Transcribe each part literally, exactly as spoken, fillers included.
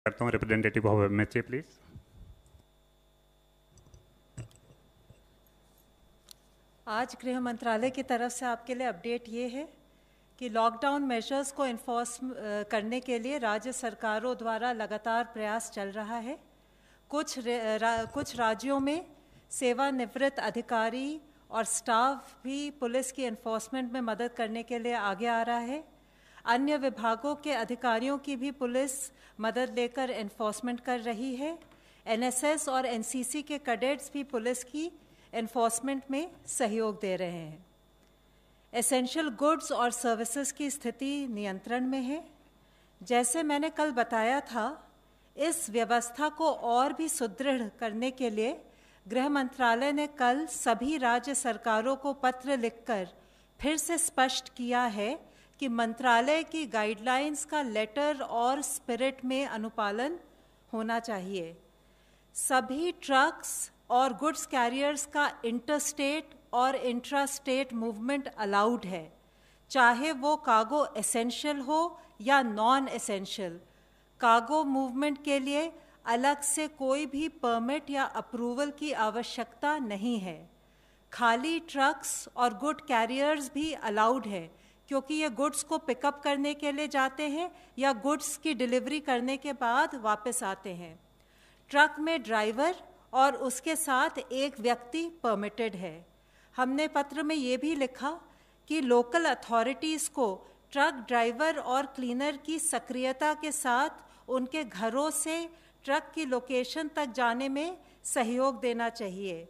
करता हूँ representative of MHA please. आज गृह मंत्रालय की तरफ से आपके लिए अपडेट ये है कि लॉकडाउन मेजर्स को इन्फोर्स करने के लिए राज्य सरकारों द्वारा लगातार प्रयास चल रहा है। कुछ रा, कुछ राज्यों में सेवानिवृत्त अधिकारी और स्टाफ भी पुलिस की इन्फोर्समेंट में मदद करने के लिए आगे आ रहा है। अन्य विभागों के अधिकारियों की भी पुलिस मदद लेकर इन्फोर्समेंट कर रही है। एनएसएस और एनसीसी के कैडेट्स भी पुलिस की इन्फोर्समेंट में सहयोग दे रहे हैं। एसेंशियल गुड्स और सर्विसेज की स्थिति नियंत्रण में है। जैसे मैंने कल बताया था, इस व्यवस्था को और भी सुदृढ़ करने के लिए गृह मंत्रालय ने कल सभी राज्य सरकारों को पत्र लिखकर फिर से स्पष्ट किया है कि मंत्रालय की गाइडलाइंस का लेटर और स्पिरिट में अनुपालन होना चाहिए। सभी ट्रक्स और गुड्स कैरियर्स का इंटरस्टेट और इंट्रा स्टेट मूवमेंट अलाउड है, चाहे वो कार्गो एसेंशियल हो या नॉन एसेंशियल। कार्गो मूवमेंट के लिए अलग से कोई भी परमिट या अप्रूवल की आवश्यकता नहीं है। खाली ट्रक्स और गुड कैरियर्स भी अलाउड है, क्योंकि ये गुड्स को पिकअप करने के लिए जाते हैं या गुड्स की डिलीवरी करने के बाद वापस आते हैं। ट्रक में ड्राइवर और उसके साथ एक व्यक्ति परमिटेड है। हमने पत्र में ये भी लिखा कि लोकल अथॉरिटीज़ को ट्रक ड्राइवर और क्लीनर की सक्रियता के साथ उनके घरों से ट्रक की लोकेशन तक जाने में सहयोग देना चाहिए।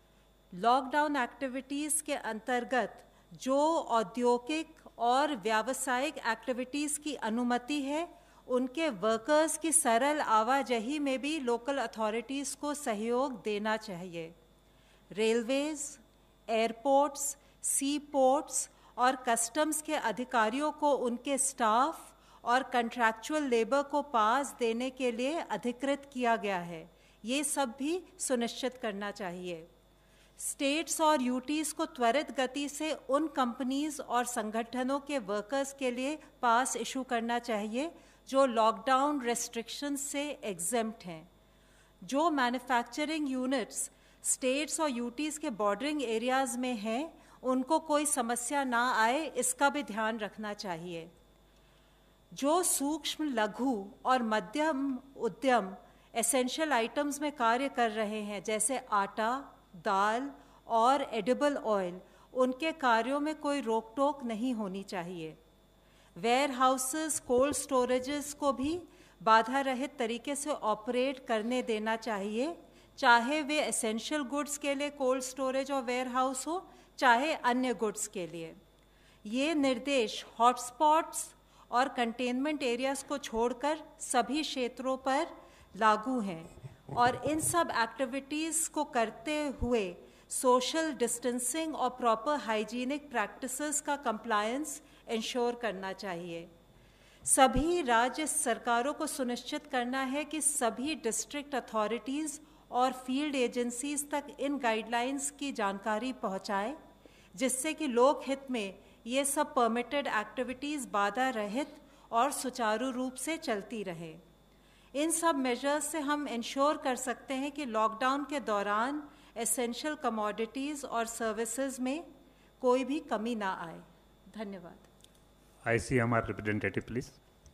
लॉकडाउन एक्टिविटीज़ के अंतर्गत जो औद्योगिक और व्यावसायिक एक्टिविटीज़ की अनुमति है, उनके वर्कर्स की सरल आवाजाही में भी लोकल अथॉरिटीज़ को सहयोग देना चाहिए। रेलवेज़, एयरपोर्ट्स, सी पोर्ट्स और कस्टम्स के अधिकारियों को उनके स्टाफ और कंट्रैक्चुअल लेबर को पास देने के लिए अधिकृत किया गया है। ये सब भी सुनिश्चित करना चाहिए। स्टेट्स और यूटीज़ को त्वरित गति से उन कंपनीज और संगठनों के वर्कर्स के लिए पास इशू करना चाहिए जो लॉकडाउन रेस्ट्रिक्शन से एग्जेम्प्ट हैं। जो मैन्युफैक्चरिंग यूनिट्स स्टेट्स और यूटीज़ के बॉर्डरिंग एरियाज़ में हैं, उनको कोई समस्या ना आए, इसका भी ध्यान रखना चाहिए। जो सूक्ष्म, लघु और मध्यम उद्यम एसेंशियल आइटम्स में कार्य कर रहे हैं, जैसे आटा, दाल और एडिबल ऑयल, उनके कार्यों में कोई रोक टोक नहीं होनी चाहिए। वेयर हाउसेस, कोल्ड स्टोरेजेस को भी बाधा रहित तरीके से ऑपरेट करने देना चाहिए, चाहे वे एसेंशियल गुड्स के लिए कोल्ड स्टोरेज और वेयर हाउस हो, चाहे अन्य गुड्स के लिए। ये निर्देश हॉटस्पॉट्स और कंटेनमेंट एरियाज को छोड़कर सभी क्षेत्रों पर लागू हैं और इन सब एक्टिविटीज़ को करते हुए सोशल डिस्टेंसिंग और प्रॉपर हाइजीनिक प्रैक्टिसेस का कंप्लायंस इंश्योर करना चाहिए। सभी राज्य सरकारों को सुनिश्चित करना है कि सभी डिस्ट्रिक्ट अथॉरिटीज़ और फील्ड एजेंसीज तक इन गाइडलाइंस की जानकारी पहुंचाए, जिससे कि लोक हित में ये सब परमिटेड एक्टिविटीज़ बाधा रहित और सुचारू रूप से चलती रहे। इन सब मेजर्स से हम इंश्योर कर सकते हैं कि लॉकडाउन के दौरान एसेंशियल कमोडिटीज़ और सर्विसेज में कोई भी कमी ना आए। धन्यवाद। ICMR representative please.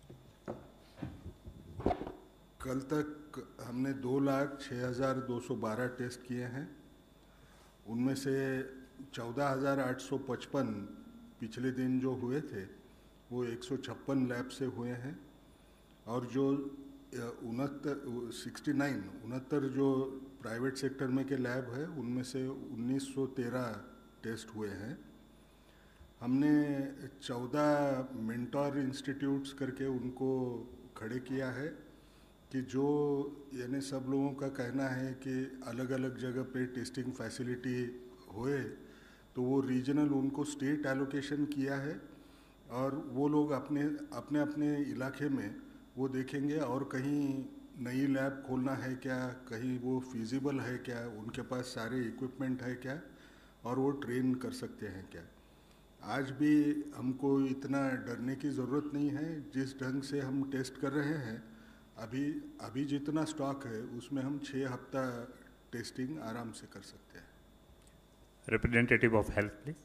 कल तक हमने दो लाख छः हज़ार दो सौ बारह टेस्ट किए हैं। उनमें से चौदह हज़ार आठ सौ पचपन पिछले दिन जो हुए थे वो एक सौ छप्पन लैब से हुए हैं, और जो उनहत्तर सिक्सटी नाइन उनहत्तर जो प्राइवेट सेक्टर में के लैब है, उनमें से उन्नीस सौ तेरह टेस्ट हुए हैं। हमने चौदह मेंटोर इंस्टीट्यूट्स करके उनको खड़े किया है कि जो यानी सब लोगों का कहना है कि अलग अलग जगह पे टेस्टिंग फैसिलिटी होए, तो वो रीजनल उनको स्टेट एलोकेशन किया है और वो लोग अपने अपने अपने इलाके में वो देखेंगे और कहीं नई लैब खोलना है क्या, कहीं वो फिजिबल है क्या, उनके पास सारे इक्विपमेंट है क्या, और वो ट्रेन कर सकते हैं क्या। आज भी हमको इतना डरने की ज़रूरत नहीं है। जिस ढंग से हम टेस्ट कर रहे हैं, अभी अभी जितना स्टॉक है उसमें हम छः हफ्ता टेस्टिंग आराम से कर सकते हैं। Representative of Health, please.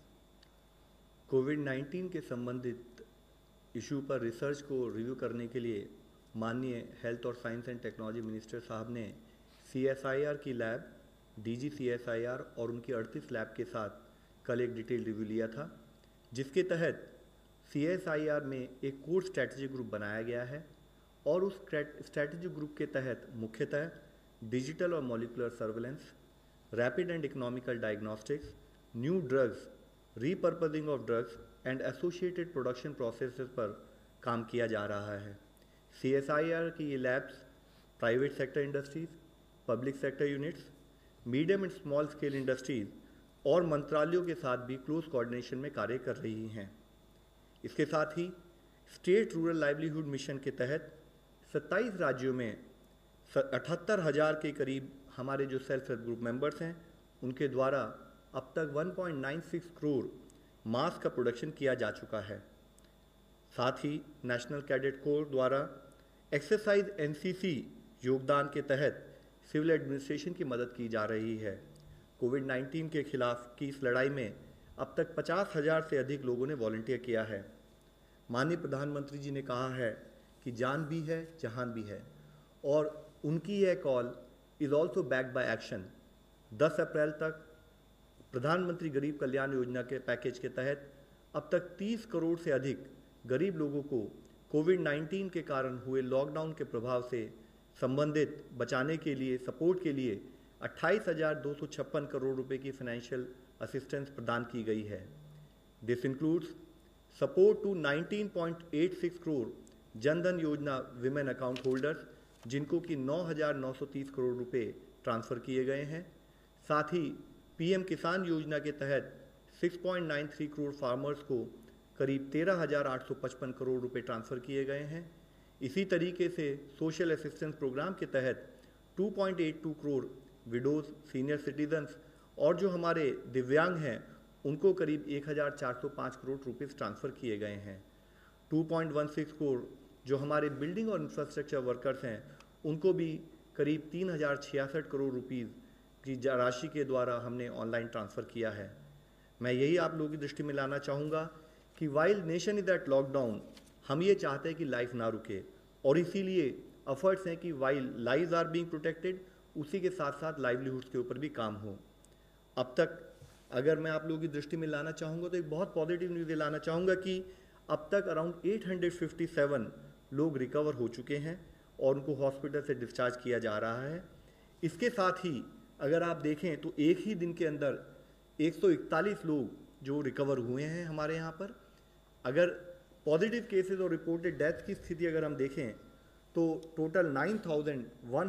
COVID nineteen के संबंधित इशू पर रिसर्च को रिव्यू करने के लिए माननीय हेल्थ और साइंस एंड टेक्नोलॉजी मिनिस्टर साहब ने सी एस आई आर की lab, D G C S I R और उनकी अड़तीस लैब के साथ कल एक डिटेल रिव्यू लिया था, जिसके तहत सी एस आई आर में एक कोर स्ट्रैटेजी ग्रुप बनाया गया है और उस स्ट्रैटेजी ग्रुप के तहत मुख्यतः डिजिटल और molecular surveillance, rapid and economical diagnostics, new drugs, repurposing of drugs and associated production processes पर काम किया जा रहा है। सी एस आई आर की ये labs private sector industries, public sector units, medium and small scale industries और मंत्रालयों के साथ भी क्लोज कोऑर्डिनेशन में कार्य कर रही हैं। इसके साथ ही स्टेट रूरल लाइवलीहुड मिशन के तहत सत्ताईस राज्यों में अठहत्तर हज़ार के करीब हमारे जो सेल्फ हेल्प ग्रुप मेंबर्स हैं उनके द्वारा अब तक एक पॉइंट नौ छह करोड़ मास्क का प्रोडक्शन किया जा चुका है। साथ ही नेशनल कैडेट कोर द्वारा एक्सरसाइज एन सी सी योगदान के तहत सिविल एडमिनिस्ट्रेशन की मदद की जा रही है। कोविड नाइन्टीन के खिलाफ की इस लड़ाई में अब तक पचास हज़ार से अधिक लोगों ने वॉलंटियर किया है। माननीय प्रधानमंत्री जी ने कहा है कि जान भी है जहान भी है, और उनकी यह call is also backed by action. दस अप्रैल तक प्रधानमंत्री गरीब कल्याण योजना के पैकेज के तहत अब तक तीस करोड़ से अधिक गरीब लोगों को कोविड नाइन्टीन के कारण हुए लॉकडाउन के प्रभाव से संबंधित बचाने के लिए सपोर्ट के लिए अट्ठाईस हज़ार दो सौ छप्पन करोड़ रुपए की फाइनेंशियल असिस्टेंस प्रदान की गई है। This includes support to nineteen point eight six crore Jan Dhan Yojana women account holders, जिनको कि नौ हज़ार नौ सौ तीस करोड़ रुपए ट्रांसफ़र किए गए हैं। साथ ही पीएम किसान योजना के तहत छह पॉइंट नौ तीन करोड़ फार्मर्स को करीब तेरह हज़ार आठ सौ पचपन करोड़ रुपए ट्रांसफ़र किए गए हैं। इसी तरीके से सोशल असिस्टेंस प्रोग्राम के तहत दो पॉइंट आठ दो करोड़ विडोज, सीनियर सिटीजन्स और जो हमारे दिव्यांग हैं उनको करीब एक हज़ार चार सौ पाँच करोड़ रुपीस ट्रांसफ़र किए गए हैं। दो पॉइंट एक छह करोड़ जो हमारे बिल्डिंग और इंफ्रास्ट्रक्चर वर्कर्स हैं उनको भी करीब तीन हज़ार छियासठ करोड़ रुपीज़ की राशि के द्वारा हमने ऑनलाइन ट्रांसफ़र किया है। मैं यही आप लोगों की दृष्टि में लाना चाहूँगा कि while nation is at lockdown, हम ये चाहते हैं कि लाइफ ना रुके, और इसीलिए एफर्ट्स हैं कि while lives are being protected, उसी के साथ साथ लाइवलीहुड्स के ऊपर भी काम हो। अब तक अगर मैं आप लोगों की दृष्टि में लाना चाहूँगा तो एक बहुत पॉजिटिव न्यूज़ ये लाना चाहूँगा कि अब तक अराउंड आठ सौ सत्तावन लोग रिकवर हो चुके हैं और उनको हॉस्पिटल से डिस्चार्ज किया जा रहा है। इसके साथ ही अगर आप देखें तो एक ही दिन के अंदर एक सौ इकतालीस लोग जो रिकवर हुए हैं हमारे यहाँ पर। अगर पॉजिटिव केसेस और रिपोर्टेड डेथ की स्थिति अगर हम देखें तो टोटल नौ हज़ार एक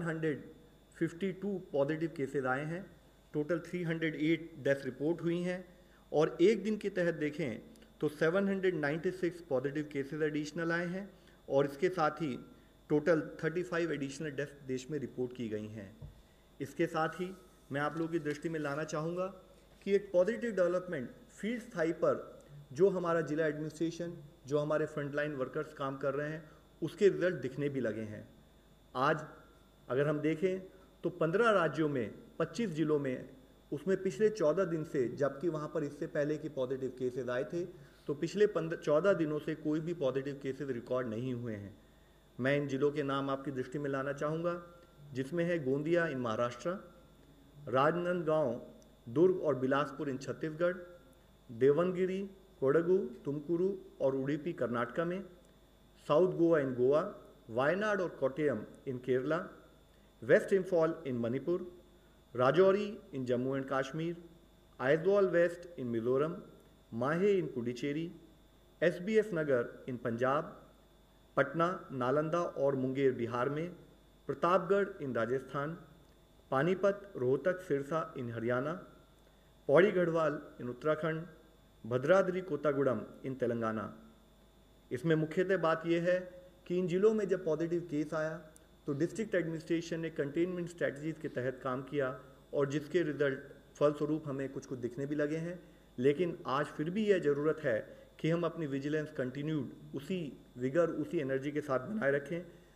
सौ बावन पॉजिटिव केसेस आए हैं, टोटल तीन सौ आठ डेथ रिपोर्ट हुई हैं, और एक दिन के तहत देखें तो सात सौ छियानवे पॉजिटिव केसेस एडिशनल आए हैं, और इसके साथ ही टोटल पैंतीस एडिशनल डेथ देश में रिपोर्ट की गई हैं। इसके साथ ही मैं आप लोगों की दृष्टि में लाना चाहूँगा कि एक पॉजिटिव डेवलपमेंट फील्ड स्थाई पर जो हमारा जिला एडमिनिस्ट्रेशन, जो हमारे फ्रंटलाइन वर्कर्स काम कर रहे हैं, उसके रिजल्ट दिखने भी लगे हैं। आज अगर हम देखें तो पंद्रह राज्यों में पच्चीस जिलों में, उसमें पिछले चौदह दिन से, जबकि वहाँ पर इससे पहले की पॉजिटिव केसेस आए थे, तो पिछले पंद्रह चौदह दिनों से कोई भी पॉजिटिव केसेस रिकॉर्ड नहीं हुए हैं। मैं इन जिलों के नाम आपकी दृष्टि में लाना चाहूँगा, जिसमें है गोंदिया इन महाराष्ट्र, राजनांदगांव, दुर्ग और बिलासपुर इन छत्तीसगढ़, देवनगिरी, कोडगु, तुमकुरू और उडुपी कर्नाटका में, साउथ गोवा इन गोवा, वायनाड और Kottayam in Kerala, west Imphal in Manipur, Rajouri in Jammu and Kashmir, Aizawl west in Mizoram, Mahe in Puducherry, S B S Nagar in Punjab, Patna, Nalanda और मुंगेर बिहार में, प्रतापगढ़ इन राजस्थान, पानीपत, रोहतक, सिरसा इन हरियाणा, पौड़ी गढ़वाल इन उत्तराखंड, भद्राद्री कोत्तागुड़म इन तेलंगाना। इसमें मुख्यतः बात यह है कि इन जिलों में जब पॉजिटिव केस आया तो डिस्ट्रिक्ट एडमिनिस्ट्रेशन ने कंटेनमेंट स्ट्रैटेजीज के तहत काम किया, और जिसके रिजल्ट फलस्वरूप हमें कुछ कुछ दिखने भी लगे हैं। लेकिन आज फिर भी यह ज़रूरत है कि हम अपनी विजिलेंस कंटिन्यूड उसी विगर, उसी एनर्जी के साथ बनाए रखें।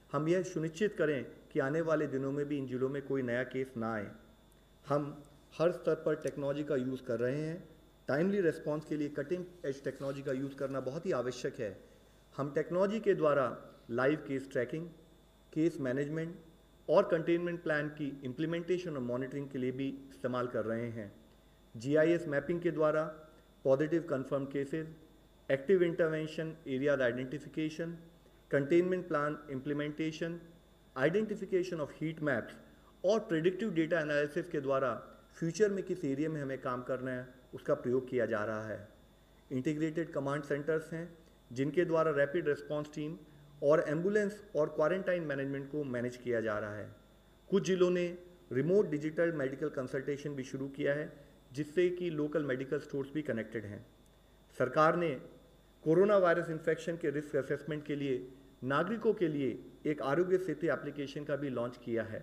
हम यह सुनिश्चित करें कि आने वाले दिनों में भी इन जिलों में कोई नया केस ना आए। हम हर स्तर पर टेक्नोलॉजी का यूज़ कर रहे हैं। टाइमली रिस्पांस के लिए कटिंग एज टेक्नोलॉजी का यूज़ करना बहुत ही आवश्यक है। हम टेक्नोलॉजी के द्वारा live case tracking, case management और कंटेनमेंट प्लान की इम्प्लीमेंटेशन और मॉनिटरिंग के लिए भी इस्तेमाल कर रहे हैं। जीआईएस मैपिंग के द्वारा positive confirm cases, active intervention areas identification, containment plan implementation, identification of heat maps और प्रेडिक्टिव डेटा एनालिसिस के द्वारा फ्यूचर में किस एरिया में हमें काम करना है उसका प्रयोग किया जा रहा है। इंटीग्रेटेड कमांड सेंटर्स हैं जिनके द्वारा रैपिड रिस्पांस टीम और एम्बुलेंस और क्वारंटाइन मैनेजमेंट को मैनेज किया जा रहा है। कुछ जिलों ने रिमोट डिजिटल मेडिकल कंसल्टेशन भी शुरू किया है जिससे कि लोकल मेडिकल स्टोर्स भी कनेक्टेड हैं। सरकार ने कोरोना वायरस इन्फेक्शन के रिस्क असेसमेंट के लिए नागरिकों के लिए एक आरोग्य सेतु एप्लीकेशन का भी लॉन्च किया है।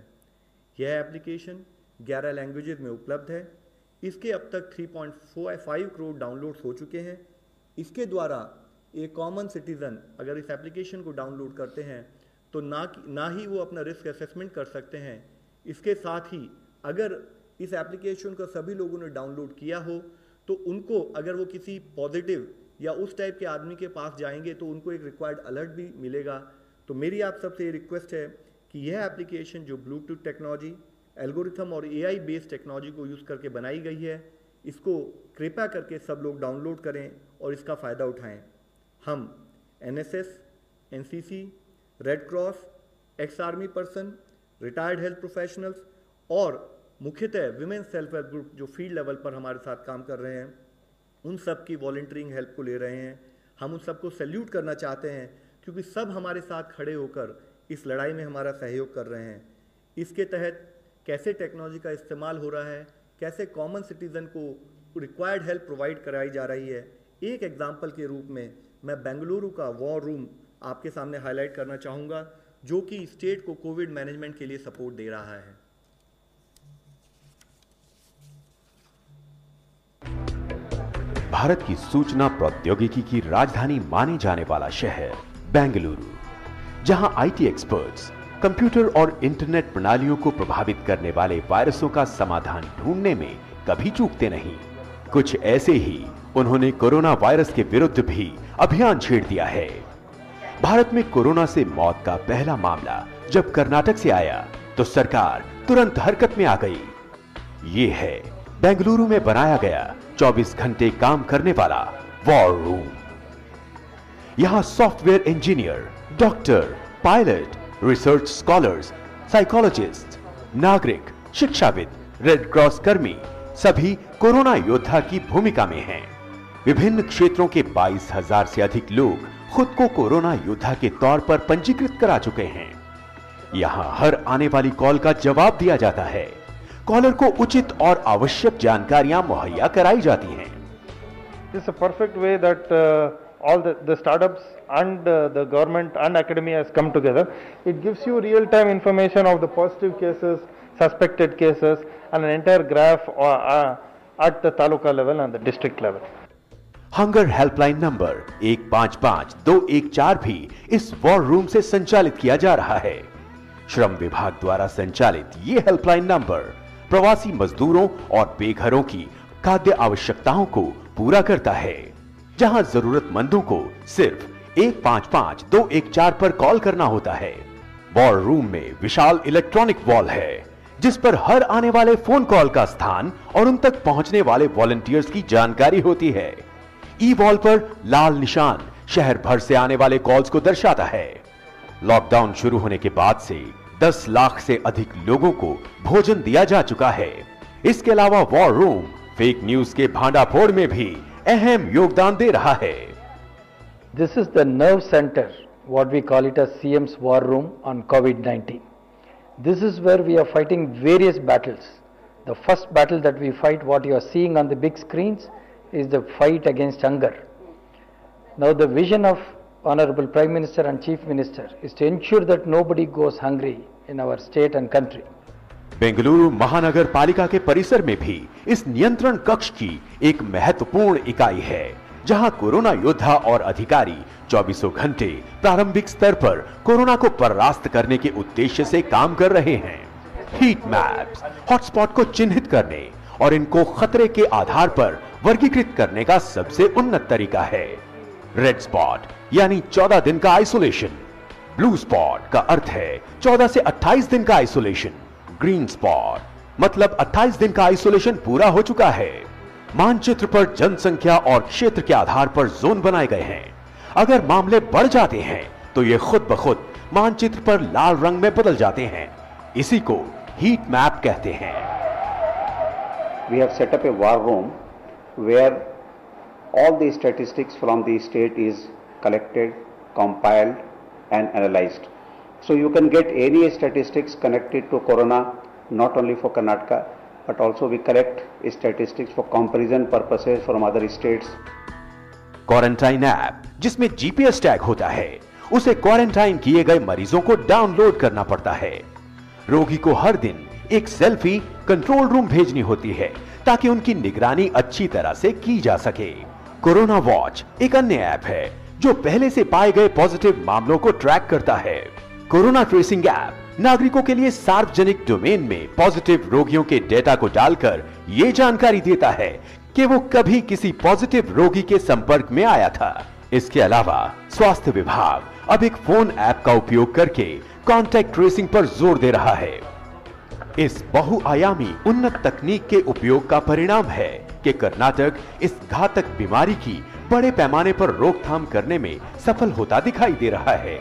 यह एप्लीकेशन ग्यारह लैंग्वेजेस में उपलब्ध है। इसके अब तक तीन पॉइंट पाँच करोड़ डाउनलोड्स हो चुके हैं। इसके द्वारा एक कॉमन सिटीज़न अगर इस एप्लीकेशन को डाउनलोड करते हैं तो ना ना ही वो अपना रिस्क असेसमेंट कर सकते हैं, इसके साथ ही अगर इस एप्लीकेशन को सभी लोगों ने डाउनलोड किया हो तो उनको अगर वो किसी पॉजिटिव या उस टाइप के आदमी के पास जाएंगे तो उनको एक रिक्वायर्ड अलर्ट भी मिलेगा। तो मेरी आप सबसे ये रिक्वेस्ट है कि यह एप्लीकेशन जो ब्लूटूथ टेक्नोलॉजी, एल्गोरिथम और एआई बेस्ड टेक्नोलॉजी को यूज़ करके बनाई गई है, इसको कृपया करके सब लोग डाउनलोड करें और इसका फ़ायदा उठाएं। हम NSS, NCC, red cross, ex army person, retired health professionals और मुख्यतः विमेंस सेल्फ हेल्प ग्रुप जो फील्ड लेवल पर हमारे साथ काम कर रहे हैं, उन सब की वॉलंटियरिंग हेल्प को ले रहे हैं। हम उन सबको सैल्यूट करना चाहते हैं क्योंकि सब हमारे साथ खड़े होकर इस लड़ाई में हमारा सहयोग कर रहे हैं। इसके तहत कैसे टेक्नोलॉजी का इस्तेमाल हो रहा है, कैसे कॉमन सिटीज़न को रिक्वायर्ड हेल्प प्रोवाइड कराई जा रही है, एक एग्जाम्पल के रूप में मैं बेंगलुरु का वॉर रूम आपके सामने हाईलाइट करना चाहूँगा जो कि स्टेट को कोविड मैनेजमेंट के लिए सपोर्ट दे रहा है। भारत की सूचना प्रौद्योगिकी की राजधानी माने जाने वाला शहर बेंगलुरु, जहां आईटी एक्सपर्ट्स कंप्यूटर और इंटरनेट प्रणालियों को प्रभावित करने वाले वायरसों का समाधान ढूंढने में कभी चूकते नहीं। कुछ ऐसे ही उन्होंने कोरोना वायरस के विरुद्ध भी अभियान छेड़ दिया है। भारत में कोरोना से मौत का पहला मामला जब कर्नाटक से आया तो सरकार तुरंत हरकत में आ गई। ये है बेंगलुरु में बनाया गया चौबीस घंटे काम करने वाला वॉर रूम। यहां software engineer, doctor, pilot, research scholars, psychologist, नागरिक, शिक्षाविद, रेड क्रॉस कर्मी सभी कोरोना योद्धा की भूमिका में हैं। विभिन्न क्षेत्रों के बाईस हजार से अधिक लोग खुद को कोरोना योद्धा के तौर पर पंजीकृत करा चुके हैं। यहां हर आने वाली कॉल का जवाब दिया जाता है। कॉलर को उचित और आवश्यक जानकारियां मुहैया कराई जाती हैं। This is a perfect way that uh, all the, the startups and uh, the government and academia has come together. It gives you real-time information of the positive cases, suspected cases, and an entire graph uh, uh, at the taluka level and the district level. Hunger helpline number एक पाँच पाँच दो एक चार भी इस war room से संचालित किया जा रहा है। श्रम विभाग द्वारा संचालित ये हेल्पलाइन नंबर प्रवासी मजदूरों और बेघरों की खाद्य आवश्यकताओं को पूरा करता है। जहां जरूरतमंदों को सिर्फ एक पाँच पाँच दो एक चार पर कॉल करना होता है। वॉर रूम में विशाल इलेक्ट्रॉनिक वॉल है जिस पर हर आने वाले फोन कॉल का स्थान और उन तक पहुंचने वाले वॉलंटियर्स की जानकारी होती है। ई वॉल पर लाल निशान शहर भर से आने वाले कॉल्स को दर्शाता है। लॉकडाउन शुरू होने के बाद से दस लाख से अधिक लोगों को भोजन दिया जा चुका है। इसके अलावा वॉर रूम फेक न्यूज के भांडाफोड़ में भी अहम योगदान दे रहा है। This is the nerve center, what we call it as C M's war room on COVID nineteen. This is where we are fighting various battles. The first battle that we fight, what you are seeing on the big screens, is the fight against hunger. Now the vision of Honorable Prime Minister and Chief Minister is to ensure that nobody goes hungry in our state and country. Bengaluru महानगर पालिका के परिसर में भी इस नियंत्रण कक्ष की एक महत्वपूर्ण इकाई है जहां कोरोना योद्धा और अधिकारी चौबीसों घंटे प्रारंभिक स्तर पर कोरोना को परास्त करने के उद्देश्य से काम कर रहे हैं। हीट मैप्स हॉटस्पॉट को चिन्हित करने और इनको खतरे के आधार पर वर्गीकृत करने का सबसे उन्नत तरीका है। रेड स्पॉट यानी चौदह दिन का आइसोलेशन, ब्लू स्पॉट का अर्थ है चौदह से अट्ठाईस दिन का आइसोलेशन, ग्रीन स्पॉट मतलब अट्ठाईस दिन का आइसोलेशन पूरा हो चुका है। मानचित्र पर जनसंख्या और क्षेत्र के आधार पर जोन बनाए गए हैं। अगर मामले बढ़ जाते हैं तो ये खुद ब खुद मानचित्र पर लाल रंग में बदल जाते हैं। इसी को हीट मैप कहते हैं। We have set up a war room where all the statistics from the state is collected, compiled and analyzed. So you can get any statistics connected to corona, not only for Karnataka, but also we collect statistics for comparison purposes from other states. Quarantine app जिसमें GPS tag होता है, उसे quarantine किए गए मरीजों को download करना पड़ता है। रोगी को हर दिन एक सेल्फी कंट्रोल रूम भेजनी होती है ताकि उनकी निगरानी अच्छी तरह से की जा सके। कोरोना वॉच एक अन्य ऐप है जो पहले से पाए गए पॉजिटिव मामलों को ट्रैक करता है। कोरोना ट्रेसिंग ऐप नागरिकों के लिए सार्वजनिक डोमेन में पॉजिटिव रोगियों के डेटा को डालकर ये जानकारी देता है कि वो कभी किसी पॉजिटिव रोगी के संपर्क में आया था। इसके अलावा स्वास्थ्य विभाग अब एक फोन ऐप का उपयोग करके कॉन्टैक्ट ट्रेसिंग पर जोर दे रहा है। इस बहुआयामी उन्नत तकनीक के उपयोग का परिणाम है कि कर्नाटक इस घातक बीमारी की बड़े पैमाने पर रोकथाम करने में सफल होता दिखाई दे रहा है।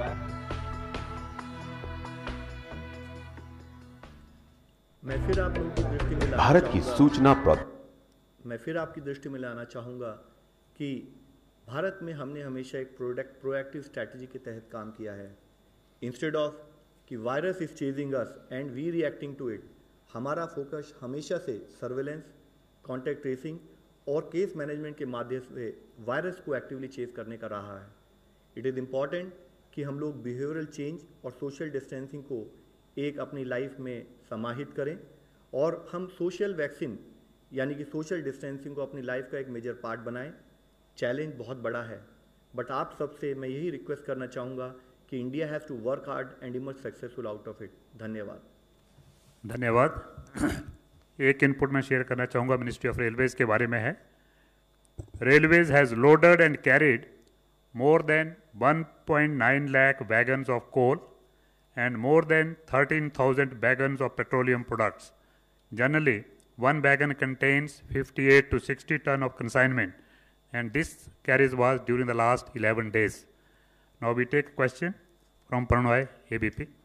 मैं फिर आप लोगों की दृष्टि में लाना भारत की चाहूंगा- सूचना प्रौद्योगिकी मैं फिर आपकी दृष्टि में लाना चाहूँगा कि भारत में हमने हमेशा एक प्रोडक्ट प्रोएक्टिव स्ट्रैटेजी के तहत काम किया है। इंस्टेड ऑफ कि virus is chasing us and we reacting to it, हमारा फोकस हमेशा से सर्वेलेंस, कॉन्टैक्ट ट्रेसिंग और केस मैनेजमेंट के माध्यम से वायरस को एक्टिवली चेज करने का रहा है। इट इज़ इम्पॉर्टेंट कि हम लोग बिहेवियरल चेंज और सोशल डिस्टेंसिंग को एक अपनी लाइफ में समाहित करें और हम सोशल वैक्सीन यानी कि सोशल डिस्टेंसिंग को अपनी लाइफ का एक मेजर पार्ट बनाएं। चैलेंज बहुत बड़ा है, बट आप सबसे मैं यही रिक्वेस्ट करना चाहूँगा कि India has to work hard and emerge successful out of it. धन्यवाद। धन्यवाद। एक इनपुट मैं शेयर करना चाहूँगा मिनिस्ट्री ऑफ रेलवेज के बारे में है। Railways has loaded and carried more than one point nine lakh wagons of coal and more than thirteen thousand wagons of petroleum products. Generally, one wagon contains fifty-eight to sixty ton of consignment, and this carriage was during the last eleven days. Now we take a question from Pranoy, A B P.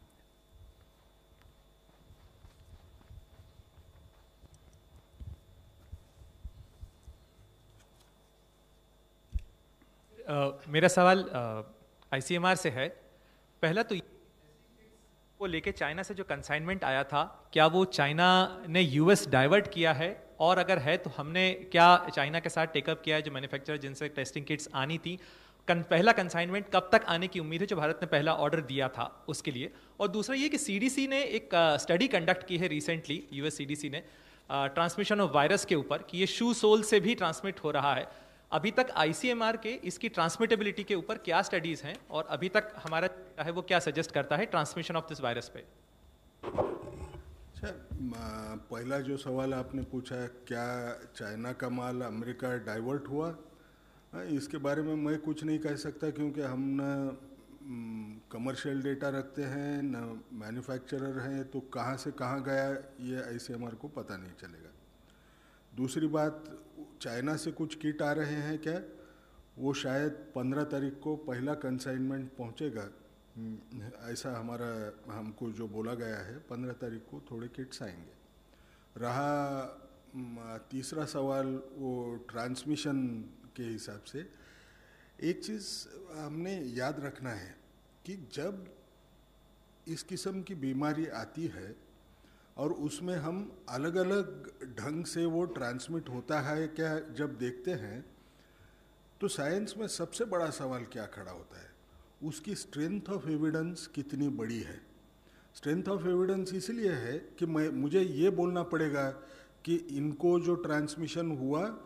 Uh, मेरा सवाल ICMR uh, से है। पहला तो वो लेके China से जो कंसाइनमेंट आया था, क्या वो चाइना ने यूएस डाइवर्ट किया है, और अगर है तो हमने क्या चाइना के साथ टेकअप किया है जो मैन्युफैक्चरर जिनसे टेस्टिंग किट्स आनी थी। कन, पहला कंसाइनमेंट कब तक आने की उम्मीद है जो भारत ने पहला ऑर्डर दिया था उसके लिए। और दूसरा ये कि सीडीसी ने एक स्टडी uh, कंडक्ट की है रिसेंटली, यूएस सीडीसी ने ट्रांसमिशन ऑफ वायरस के ऊपर कि ये शू सोल से भी ट्रांसमिट हो रहा है। अभी तक आईसीएमआर के इसकी ट्रांसमिटेबिलिटी के ऊपर क्या स्टडीज हैं और अभी तक हमारा है वो क्या सजेस्ट करता है ट्रांसमिशन ऑफ दिस वायरस पे? अच्छा, पहला जो सवाल आपने पूछा है क्या चाइना का माल अमेरिका डाइवर्ट हुआ, इसके बारे में मैं कुछ नहीं कह सकता क्योंकि हम न कमर्शियल डेटा रखते हैं न मैन्युफैक्चरर हैं, तो कहाँ से कहाँ गया ये आईसीएमआर को पता नहीं चलेगा। दूसरी बात, चाइना से कुछ किट आ रहे हैं क्या, वो शायद पंद्रह तारीख को पहला कंसाइनमेंट पहुंचेगा, ऐसा हमारा हमको जो बोला गया है। पंद्रह तारीख को थोड़े किट्स आएंगे। रहा तीसरा सवाल वो ट्रांसमिशन के हिसाब से, एक चीज़ हमने याद रखना है कि जब इस किस्म की बीमारी आती है और उसमें हम अलग अलग ढंग से वो ट्रांसमिट होता है क्या जब देखते हैं, तो साइंस में सबसे बड़ा सवाल क्या खड़ा होता है, उसकी स्ट्रेंथ ऑफ एविडेंस कितनी बड़ी है। स्ट्रेंथ ऑफ एविडेंस इसलिए है कि मैं मुझे ये बोलना पड़ेगा कि इनको जो ट्रांसमिशन हुआ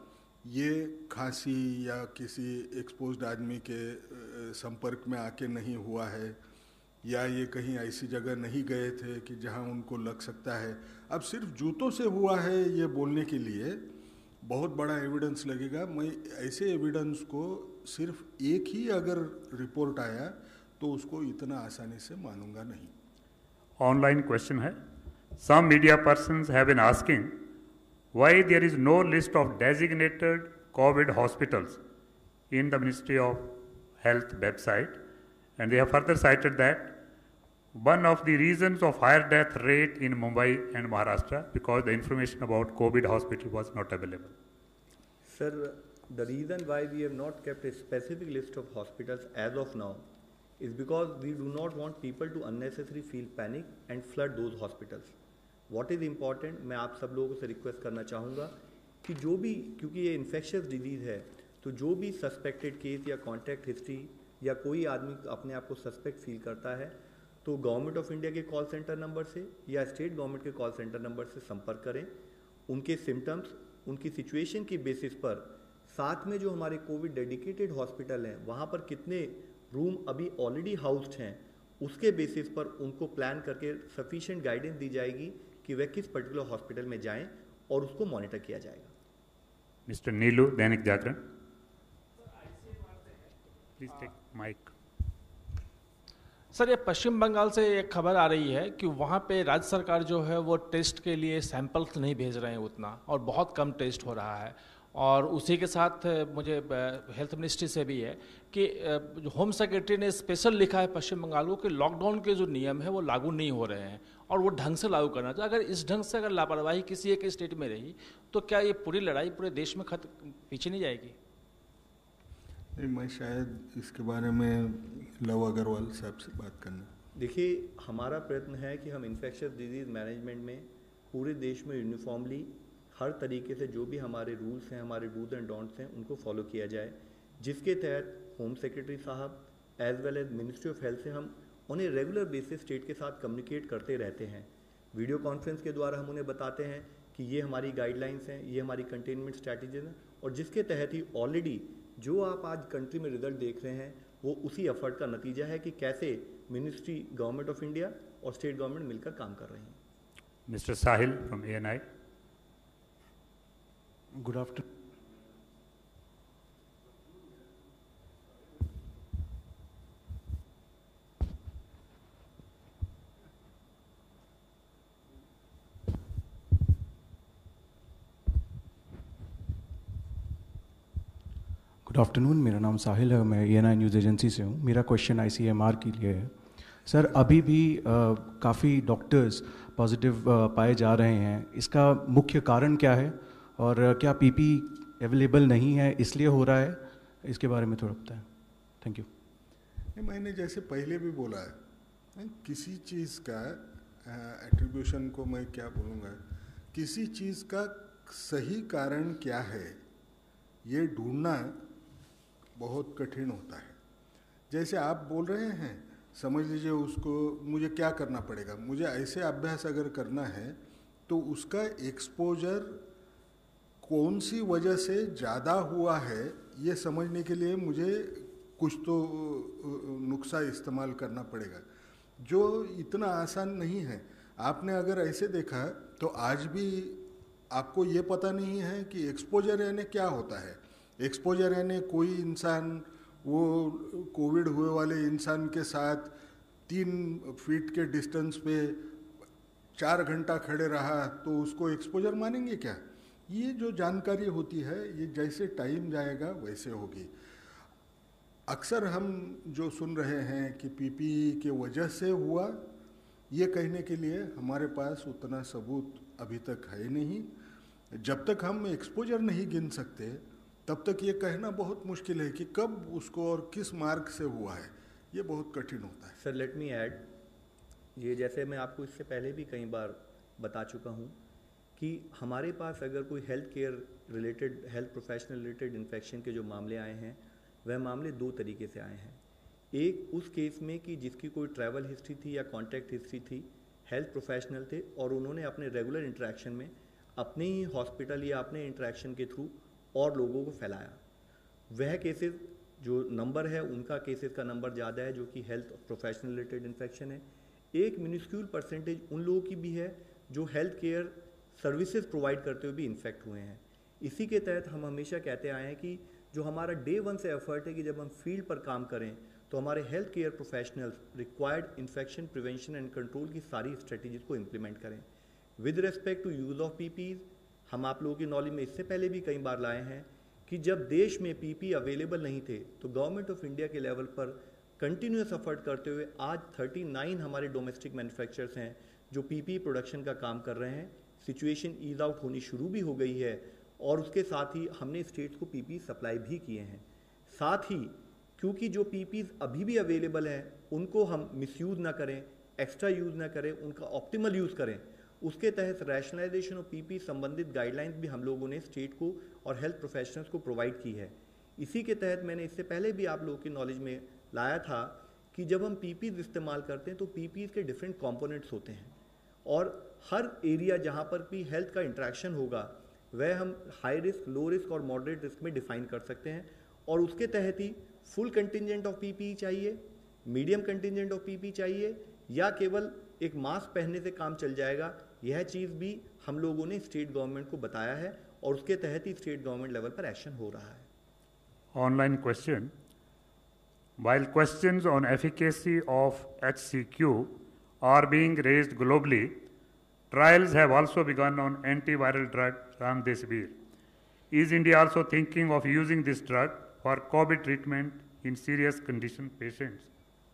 ये खांसी या किसी एक्सपोज्ड आदमी के अ, संपर्क में आके नहीं हुआ है, या ये कहीं ऐसी जगह नहीं गए थे कि जहां उनको लग सकता है। अब सिर्फ जूतों से हुआ है ये बोलने के लिए बहुत बड़ा एविडेंस लगेगा। मैं ऐसे एविडेंस को सिर्फ एक ही अगर रिपोर्ट आया तो उसको इतना आसानी से मानूंगा नहीं। ऑनलाइन क्वेश्चन है, some media persons have been asking why there is no list of designated COVID hospitals in the ministry of health website, and they have further cited that one of the reasons of higher death rate in Mumbai and Maharashtra because the information about COVID hospital was not available. Sir, the reason why we have not kept a specific list of hospitals as of now is because we do not want people to unnecessarily feel panic and flood those hospitals. What is important, मैं आप सब लोगों से request करना चाहूँगा कि जो भी, क्योंकि ये इन्फेक्शियस डिजीज़ है, तो जो भी सस्पेक्टेड केस या कॉन्टैक्ट हिस्ट्री या कोई आदमी अपने आप को सस्पेक्ट फील करता है तो गवर्नमेंट ऑफ इंडिया के कॉल सेंटर नंबर से या स्टेट गवर्नमेंट के कॉल सेंटर नंबर से संपर्क करें। उनके सिम्टम्स, उनकी सिचुएशन की बेसिस पर, साथ में जो हमारे कोविड डेडिकेटेड हॉस्पिटल हैं वहाँ पर कितने रूम अभी ऑलरेडी हाउस्ड हैं, उसके बेसिस पर उनको प्लान करके सफिशिएंट गाइडेंस दी जाएगी कि वह किस पर्टिकुलर हॉस्पिटल में जाएँ और उसको मॉनिटर किया जाएगा। Mister Neelu, Dainik Jagran. Please take mike. Sir, ये पश्चिम बंगाल से एक खबर आ रही है कि वहाँ पे राज्य सरकार जो है वो टेस्ट के लिए सैंपल्स नहीं भेज रहे हैं उतना, और बहुत कम टेस्ट हो रहा है। और उसी के साथ मुझे हेल्थ मिनिस्ट्री से भी है कि होम सेक्रेटरी ने स्पेशल लिखा है पश्चिम बंगाल को कि लॉकडाउन के जो नियम है वो लागू नहीं हो रहे हैं और वो ढंग से लागू करना चाहिए। अगर इस ढंग से अगर लापरवाही किसी एक स्टेट में रही तो क्या ये पूरी लड़ाई पूरे देश में खत पीछे नहीं जाएगी? नहीं, मैं शायद इसके बारे में लव अग्रवाल साहब से बात करना। देखिए, हमारा प्रयत्न है कि हम इन्फेक्शियस डिजीज़ मैनेजमेंट में पूरे देश में यूनिफॉर्मली हर तरीके से जो भी हमारे रूल्स हैं, हमारे डूज एंड डोंट्स हैं, उनको फॉलो किया जाए, जिसके तहत होम सेक्रेटरी साहब as well as ministry of health से हम on a regular basis state के साथ कम्युनिकेट करते रहते हैं। वीडियो कॉन्फ्रेंस के द्वारा हम उन्हें बताते हैं कि ये हमारी गाइडलाइंस हैं, ये हमारी कंटेनमेंट स्ट्रैटेजीज हैं, और जिसके तहत ही ऑलरेडी जो आप आज कंट्री में रिजल्ट देख रहे हैं वो उसी एफर्ट का नतीजा है कि कैसे मिनिस्ट्री, गवर्नमेंट ऑफ इंडिया और स्टेट गवर्नमेंट मिलकर काम कर रहे हैं। Mister Sahil from A N I. Good afternoon. Good afternoon, मेरा नाम साहिल है, मैं A N I news agency से हूँ। मेरा question I C M R के लिए है। सर, अभी भी काफ़ी डॉक्टर्स पॉजिटिव पाए जा रहे हैं, इसका मुख्य कारण क्या है और क्या पी पी अवेलेबल नहीं है इसलिए हो रहा है? इसके बारे में थोड़ा बताएं। Thank you. मैंने जैसे पहले भी बोला है, किसी चीज़ का एट्रीब्यूशन को मैं क्या बोलूँगा, किसी चीज़ का सही कारण क्या है ये ढूंढना बहुत कठिन होता है। जैसे आप बोल रहे हैं, समझ लीजिए उसको मुझे क्या करना पड़ेगा, मुझे ऐसे अभ्यास अगर करना है तो उसका एक्सपोजर कौन सी वजह से ज़्यादा हुआ है ये समझने के लिए मुझे कुछ तो नुस्खा इस्तेमाल करना पड़ेगा, जो इतना आसान नहीं है। आपने अगर ऐसे देखा तो आज भी आपको ये पता नहीं है कि एक्सपोजर यानी क्या होता है। एक्सपोजर यानी कोई इंसान वो कोविड हुए वाले इंसान के साथ तीन फीट के डिस्टेंस पे चार घंटा खड़े रहा तो उसको एक्सपोजर मानेंगे क्या? ये जो जानकारी होती है ये जैसे टाइम जाएगा वैसे होगी। अक्सर हम जो सुन रहे हैं कि पीपीई के वजह से हुआ, ये कहने के लिए हमारे पास उतना सबूत अभी तक है नहीं। जब तक हम एक्सपोजर नहीं गिन सकते तब तक ये कहना बहुत मुश्किल है कि कब उसको और किस मार्ग से हुआ है, ये बहुत कठिन होता है। सर, लेट मी ऐड, ये जैसे मैं आपको इससे पहले भी कई बार बता चुका हूँ कि हमारे पास अगर कोई health care related, health professional related infection के जो मामले आए हैं वह मामले दो तरीके से आए हैं। एक उस केस में कि जिसकी कोई ट्रैवल हिस्ट्री थी या कॉन्टैक्ट हिस्ट्री थी, हेल्थ प्रोफेशनल थे और उन्होंने अपने रेगुलर इंटरेक्शन में अपने ही हॉस्पिटल या अपने इंटरेक्शन के थ्रू और लोगों को फैलाया। वह केसेस जो नंबर है उनका केसेस का नंबर ज़्यादा है जो कि हेल्थ प्रोफेशनल रिलेटेड इन्फेक्शन है। एक मिनिस्क्यूल परसेंटेज उन लोगों की भी है जो हेल्थ केयर सर्विसेज प्रोवाइड करते हुए भी इन्फेक्ट हुए हैं। इसी के तहत हम हमेशा कहते आए हैं कि जो हमारा डे वन से एफर्ट है कि जब हम फील्ड पर काम करें तो हमारे health care professionals required infection prevention and control की सारी स्ट्रेटजीज को इम्प्लीमेंट करें। With respect to use of PPEs, हम आप लोगों की नॉलेज में इससे पहले भी कई बार लाए हैं कि जब देश में पीपी अवेलेबल नहीं थे तो गवर्नमेंट ऑफ इंडिया के लेवल पर कंटिन्यूस एफर्ट करते हुए आज उनतालीस हमारे डोमेस्टिक मैन्युफैक्चरर्स हैं जो पीपी प्रोडक्शन का काम कर रहे हैं। सिचुएशन ईज आउट होनी शुरू भी हो गई है और उसके साथ ही हमने स्टेट्स को पीपी सप्लाई भी किए हैं। साथ ही क्योंकि जो पीपीज अभी भी अवेलेबल हैं उनको हम मिसयूज़ ना करें, एक्स्ट्रा यूज़ ना करें, उनका ऑप्टिमल यूज़ करें, उसके तहत रैशनलाइजेशन ऑफ पीपी संबंधित गाइडलाइंस भी हम लोगों ने स्टेट को और हेल्थ प्रोफेशनल्स को प्रोवाइड की है। इसी के तहत मैंने इससे पहले भी आप लोगों की नॉलेज में लाया था कि जब हम पीपीज इस्तेमाल करते हैं तो पीपीज के डिफरेंट कंपोनेंट्स होते हैं और हर एरिया जहाँ पर भी हेल्थ का इंट्रैक्शन होगा वह हम हाई रिस्क, लो रिस्क और मॉडरेट रिस्क में डिफाइन कर सकते हैं और उसके तहत ही फुल कंटिजेंट ऑफ पीपी चाहिए, मीडियम कंटिजेंट ऑफ पीपी चाहिए या केवल एक मास्क पहनने से काम चल जाएगा। यह चीज़ भी हम लोगों ने स्टेट गवर्नमेंट को बताया है और उसके तहत ही स्टेट गवर्नमेंट लेवल पर एक्शन हो रहा है। Online question. While questions on efficacy of H C Q are being raised globally, trials have also begun on antiviral drug Remdesivir. Is India also thinking of using this drug for COVID treatment in serious condition patients?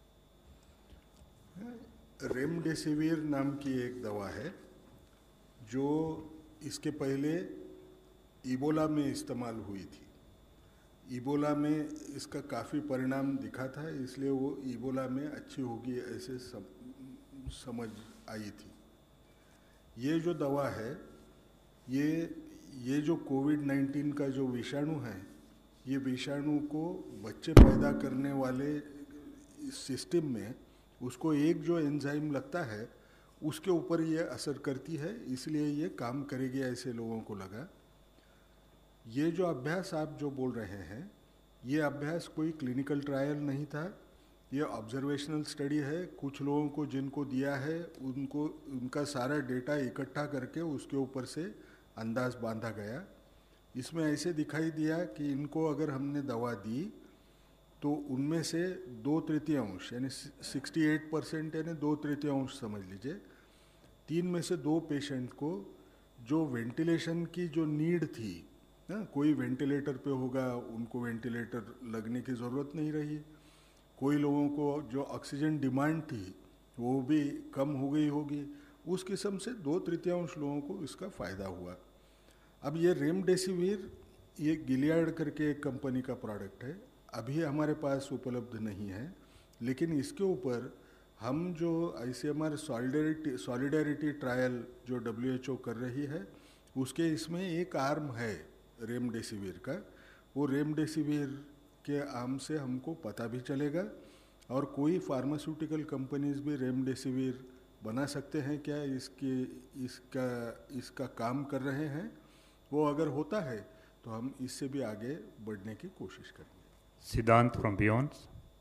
Remdesivir नाम की एक दवा है जो इसके पहले Ebola में इस्तेमाल हुई थी। इबोला में इसका काफ़ी परिणाम दिखा था, इसलिए वो इबोला में अच्छी होगी ऐसे सम, समझ आई थी। ये जो दवा है ये ये जो कोविड नाइन्टीन का जो विषाणु है, ये विषाणु को बच्चे पैदा करने वाले सिस्टम में उसको एक जो एंजाइम लगता है उसके ऊपर ये असर करती है, इसलिए ये काम करेगी ऐसे लोगों को लगा। ये जो अभ्यास आप जो बोल रहे हैं ये अभ्यास कोई क्लिनिकल ट्रायल नहीं था, ये ऑब्जर्वेशनल स्टडी है। कुछ लोगों को जिनको दिया है उनको उनका सारा डेटा इकट्ठा करके उसके ऊपर से अंदाज बांधा गया। इसमें ऐसे दिखाई दिया कि इनको अगर हमने दवा दी तो उनमें से दो तृतीयांश यानी अड़सठ परसेंट यानी दो तृतीयांश समझ लीजिए, तीन में से दो पेशेंट को जो वेंटिलेशन की जो नीड थी ना, कोई वेंटिलेटर पे होगा उनको वेंटिलेटर लगने की ज़रूरत नहीं रही, कोई लोगों को जो ऑक्सीजन डिमांड थी वो भी कम हो गई होगी, उस किस्म से दो तृतीयांश लोगों को इसका फ़ायदा हुआ। अब ये रेमडेसिविर ये गिलियाड करके एक कंपनी का प्रोडक्ट है, अभी हमारे पास उपलब्ध नहीं है, लेकिन इसके ऊपर हम जो आईसीएमआर सॉलिडेरिटी सॉलिडेरिटी ट्रायल जो डब्ल्यूएचओ कर रही है उसके इसमें एक आर्म है रेमडेसिविर का। वो रेमडेसिविर के आर्म से हमको पता भी चलेगा और कोई फार्मास्यूटिकल कंपनीज भी रेमडेसिविर बना सकते हैं क्या, इसके इसका इसका काम कर रहे हैं। वो अगर होता है तो हम इससे भी आगे बढ़ने की कोशिश करेंगे। Siddhant from Beyond.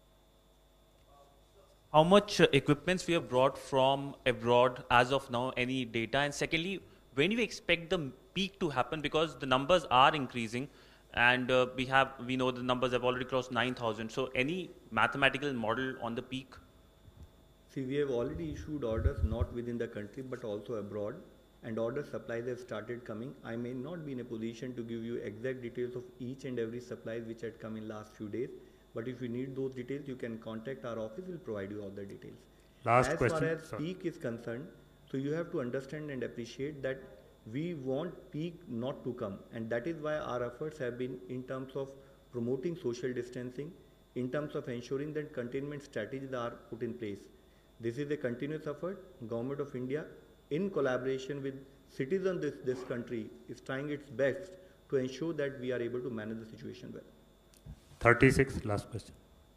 How much uh, equipments we have brought from abroad as of now, any data? And secondly, when do you expect the peak to happen? Because the numbers are increasing and uh, we have, we know the numbers have already crossed nine thousand. So any mathematical model on the peak? See, we have already issued orders not within the country but also abroad, and order supplies have started coming. I may not be in a position to give you exact details of each and every supply which had come in last few days, but if you need those details you can contact our office, we'll provide you all the details. Last as question. As far as Sorry. peak is concerned, so you have to understand and appreciate that we want peak not to come, and that is why our efforts have been in terms of promoting social distancing, in terms of ensuring that containment strategies are put in place. This is a continuous effort. Government of India in collaboration with citizens of this, this country is trying its best to ensure that we are able to manage the situation well. thirty-six, last question.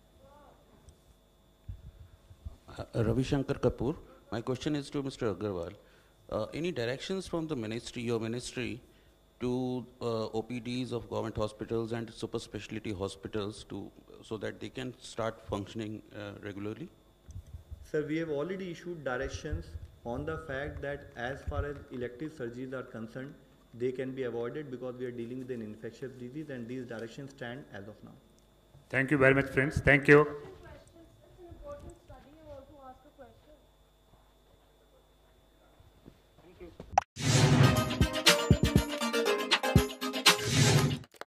Uh, Ravi Shankar Kapoor, my question is to Mister Agarwal. Uh, any directions from the ministry, your ministry, to uh, O P Ds of government hospitals and super specialty hospitals to so that they can start functioning uh, regularly? Sir, we have already issued directions on the fact that as far as elective surgeries are concerned, they can be avoided because we are dealing with an infectious disease, and these directions stand as of now. Thank you very much, friends. Thank you.